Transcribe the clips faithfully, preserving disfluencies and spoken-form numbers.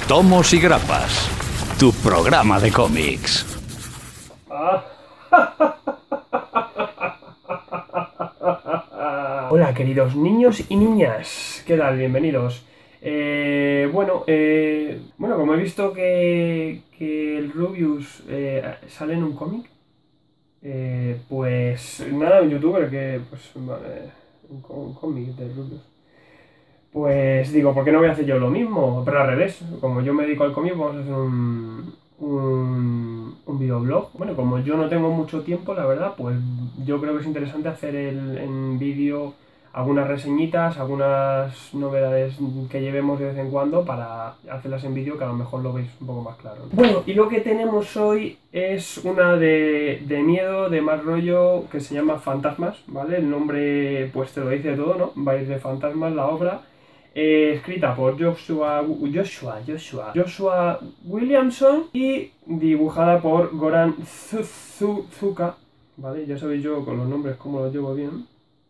Tomos y Grapas, tu programa de cómics. Hola queridos niños y niñas, ¿qué tal? Bienvenidos. Eh, bueno, eh, bueno, como he visto que, que el Rubius eh, sale en un cómic, eh, pues nada, un youtuber que, pues, vale, un, un cómic de Rubius. Pues digo, ¿por qué no voy a hacer yo lo mismo? Pero al revés, como yo me dedico al cómic, vamos a hacer un, un, un videoblog. Bueno, como yo no tengo mucho tiempo, la verdad, pues yo creo que es interesante hacer el, en vídeo algunas reseñitas, algunas novedades que llevemos de vez en cuando para hacerlas en vídeo, que a lo mejor lo veis un poco más claro. Bueno, y lo que tenemos hoy es una de, de miedo, de más rollo, que se llama Fantasmas, ¿vale? El nombre pues te lo dice todo, ¿no? Va a ir de fantasmas la obra. Eh, escrita por Joshua, Joshua, Joshua, Joshua Williamson y dibujada por Goran Sudzuka, ¿vale? Ya sabéis yo con los nombres cómo los llevo bien.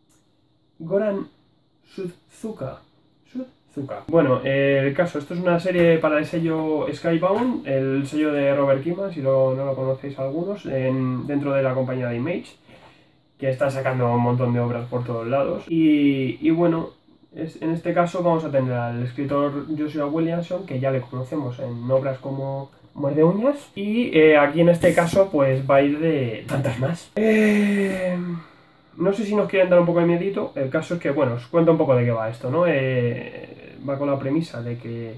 Goran Sudzuka. Sudzuka. Bueno, eh, el caso, esto es una serie para el sello Skybound, el sello de Robert Kirkman, si lo, no lo conocéis algunos, en, dentro de la compañía de Image, que está sacando un montón de obras por todos lados. Y, y bueno, es, en este caso vamos a tener al escritor Joshua Williamson, que ya le conocemos en obras como Muerde Uñas, y eh, aquí en este caso pues va a ir de fantasmas. Eh... No sé si nos quieren dar un poco de miedito. El caso es que, bueno, os cuento un poco de qué va esto, ¿no? Eh, va con la premisa de que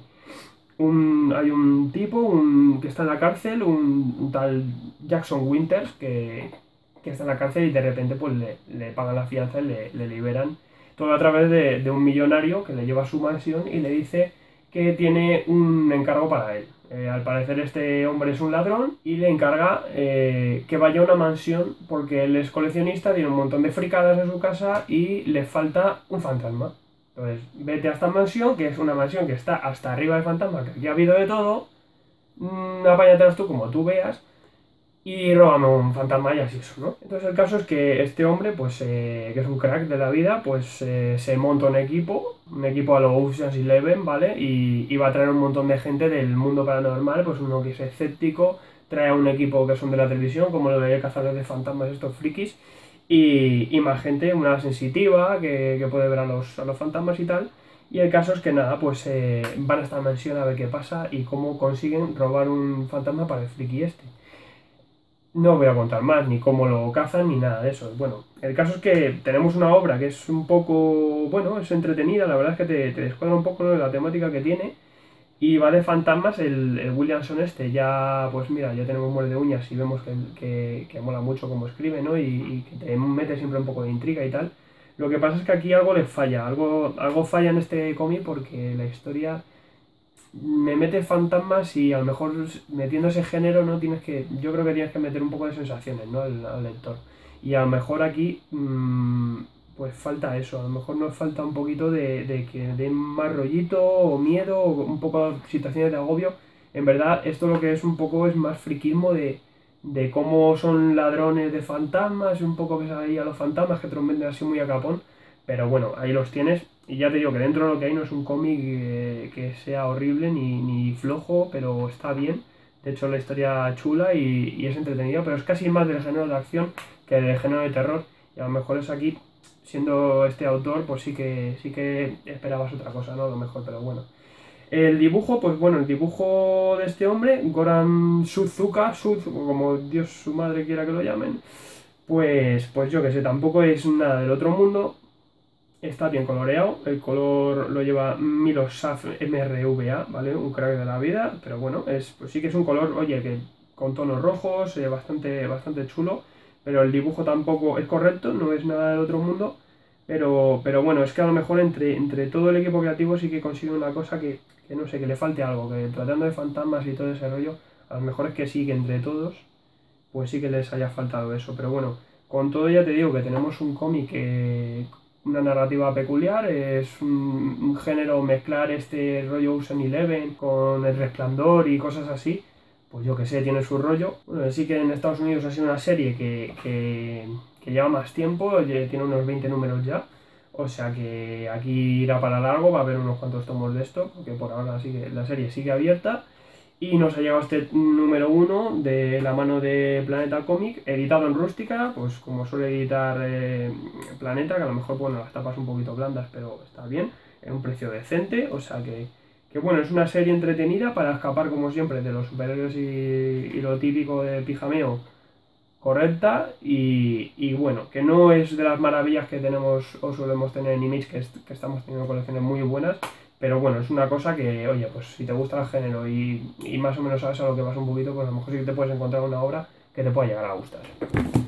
un, hay un tipo un, que está en la cárcel, un, un tal Jackson Winters, que, que está en la cárcel y de repente pues le, le pagan la fianza y le, le liberan. Todo a través de, de un millonario que le lleva a su mansión y le dice que tiene un encargo para él. Eh, al parecer este hombre es un ladrón y le encarga eh, que vaya a una mansión porque él es coleccionista, tiene un montón de fricadas en su casa y le falta un fantasma. Entonces, vete a esta mansión, que es una mansión que está hasta arriba de fantasmas, que aquí ha habido de todo, mmm, apáñatelas tú como tú veas y róbame un fantasma y así eso, ¿no? Entonces el caso es que este hombre, pues, eh, que es un crack de la vida, pues eh, se monta un equipo, un equipo a los Ocean's Eleven, ¿vale? Y, y va a traer un montón de gente del mundo paranormal, pues uno que es escéptico, trae a un equipo que son de la televisión, como lo de cazadores de fantasmas, estos frikis, y, y más gente, una sensitiva, que, que puede ver a los, a los fantasmas y tal. Y el caso es que nada, pues eh, van a esta mansión a ver qué pasa y cómo consiguen robar un fantasma para el friki este. No voy a contar más, ni cómo lo cazan, ni nada de eso. Bueno, el caso es que tenemos una obra que es un poco, bueno, es entretenida, la verdad es que te, te descuadra un poco, ¿no?, de la temática que tiene. Y va de fantasmas, el, el Williamson este, ya, pues mira, ya tenemos Muerde Uñas y vemos que, que, que mola mucho cómo escribe, ¿no? Y, y que te mete siempre un poco de intriga y tal. Lo que pasa es que aquí algo le falla, algo, algo falla en este cómic porque la historia me mete fantasmas y a lo mejor metiendo ese género no tienes que, yo creo que tienes que meter un poco de sensaciones, ¿no?, al, al lector. Y a lo mejor aquí mmm, pues falta eso, a lo mejor nos falta un poquito de, de que den más rollito o miedo o un poco de situaciones de agobio. En verdad esto lo que es un poco es más friquismo de, de cómo son ladrones de fantasmas, un poco ves ahí a los fantasmas que te los venden así muy a capón. Pero bueno, ahí los tienes y ya te digo que dentro de lo que hay no es un cómic eh, que sea horrible ni, ni flojo, pero está bien. De hecho la historia chula y, y es entretenida, pero es casi más del género de acción que del género de terror. Y a lo mejor es aquí, siendo este autor, pues sí que, sí que esperabas otra cosa, ¿no? A lo mejor, pero bueno. El dibujo, pues bueno, el dibujo de este hombre, Goran Sudzuka, Sud, como Dios su madre quiera que lo llamen, pues, pues yo que sé, tampoco es nada del otro mundo. Está bien coloreado, el color lo lleva Milosav M R V A, ¿vale? Un crack de la vida, pero bueno, es, pues sí que es un color, oye, que con tonos rojos, eh, bastante, bastante chulo, pero el dibujo tampoco es correcto, no es nada del otro mundo, pero, pero bueno, es que a lo mejor entre, entre todo el equipo creativo sí que consigue una cosa que, que no sé, que le falte algo, que tratando de fantasmas y todo ese rollo, a lo mejor es que sí, que entre todos, pues sí que les haya faltado eso, pero bueno, con todo ya te digo que tenemos un cómic que... una narrativa peculiar, es un, un género mezclar este rollo Ocean Eleven con El Resplandor y cosas así, pues yo que sé, tiene su rollo. Bueno, sí que en Estados Unidos ha sido una serie que, que, que lleva más tiempo, tiene unos veinte números ya, O sea que aquí irá para largo, va a haber unos cuantos tomos de esto, porque por ahora sigue, la serie sigue abierta. Y nos ha llegado este número uno de la mano de Planeta Comic, editado en rústica, pues como suele editar eh, Planeta, que a lo mejor, bueno, las tapas un poquito blandas, pero está bien, en un precio decente, o sea que, que bueno, es una serie entretenida para escapar, como siempre, de los superhéroes y, y lo típico de pijameo, correcta, y, y bueno, que no es de las maravillas que tenemos o solemos tener en Image, que, es, que estamos teniendo colecciones muy buenas. Pero bueno, es una cosa que, oye, pues si te gusta el género y, y más o menos sabes a lo que vas un poquito, pues a lo mejor sí que te puedes encontrar una obra que te pueda llegar a gustar.